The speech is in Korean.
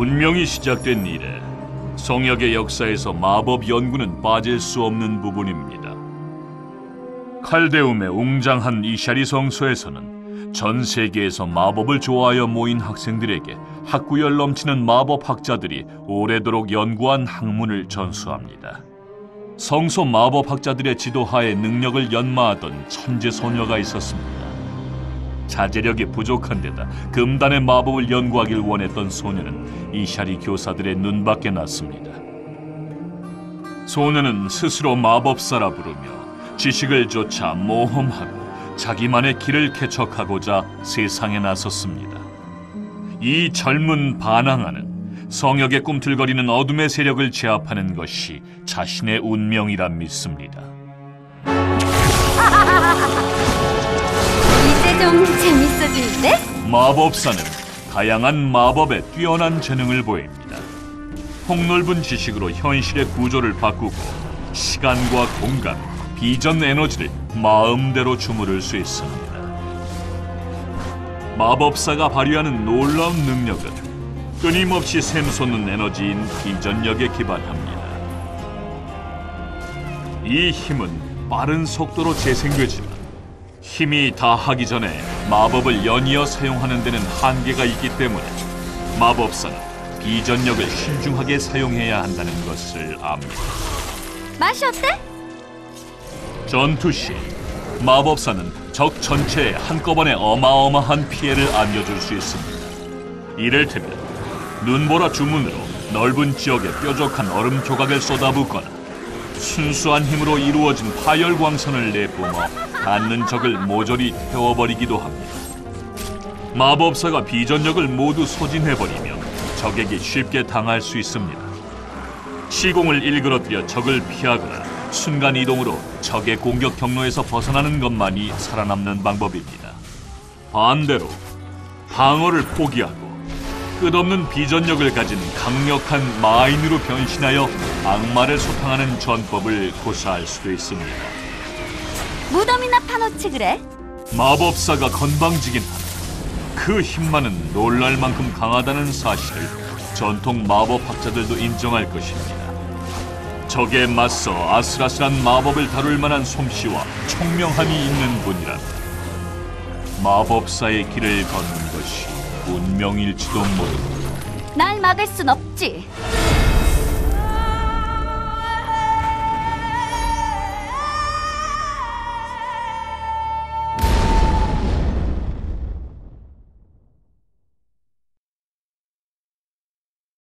문명이 시작된 이래 성역의 역사에서 마법 연구는 빠질 수 없는 부분입니다. 칼데움의 웅장한 이샤리 성소에서는 전 세계에서 마법을 좋아하여 모인 학생들에게 학구열 넘치는 마법학자들이 오래도록 연구한 학문을 전수합니다. 성소 마법학자들의 지도하에 능력을 연마하던 천재 소녀가 있었습니다. 자제력이 부족한 데다 금단의 마법을 연구하길 원했던 소녀는 이샤리 교사들의 눈밖에 났습니다. 소녀는 스스로 마법사라 부르며 지식을 쫓아 모험하고 자기만의 길을 개척하고자 세상에 나섰습니다. 이 젊은 반항아는 성역에 꿈틀거리는 어둠의 세력을 제압하는 것이 자신의 운명이라 믿습니다. 이제 좀 재밌어질 듯? 마법사는 다양한 마법에 뛰어난 재능을 보입니다. 폭넓은 지식으로 현실의 구조를 바꾸고 시간과 공간, 비전 에너지를 마음대로 주무를 수 있습니다. 마법사가 발휘하는 놀라운 능력은 끊임없이 샘솟는 에너지인 비전력에 기반합니다. 이 힘은 빠른 속도로 재생되지만 힘이 다하기 전에 마법을 연이어 사용하는 데는 한계가 있기 때문에 마법사는 비전력을 신중하게 사용해야 한다는 것을 압니다. 맛이 어때? 전투 시 마법사는 적 전체에 한꺼번에 어마어마한 피해를 안겨줄 수 있습니다. 이를테면 눈보라 주문으로 넓은 지역에 뾰족한 얼음 조각을 쏟아붓거나 순수한 힘으로 이루어진 파열 광선을 내뿜어 닿는 적을 모조리 태워버리기도 합니다. 마법사가 비전력을 모두 소진해버리며 적에게 쉽게 당할 수 있습니다. 시공을 일그러뜨려 적을 피하거나 순간이동으로 적의 공격 경로에서 벗어나는 것만이 살아남는 방법입니다. 반대로 방어를 포기하고 끝없는 비전력을 가진 강력한 마인으로 변신하여 악마를 소탕하는 전법을 고사할 수도 있습니다. 무덤이나 파놓지 그래? 마법사가 건방지긴 하나 그 힘만은 놀랄 만큼 강하다는 사실을 전통 마법학자들도 인정할 것입니다. 적에 맞서 아슬아슬한 마법을 다룰 만한 솜씨와 총명함이 있는 분이라면 마법사의 길을 걷는 것이 운명일지도 모릅니다. 날 막을 순 없지.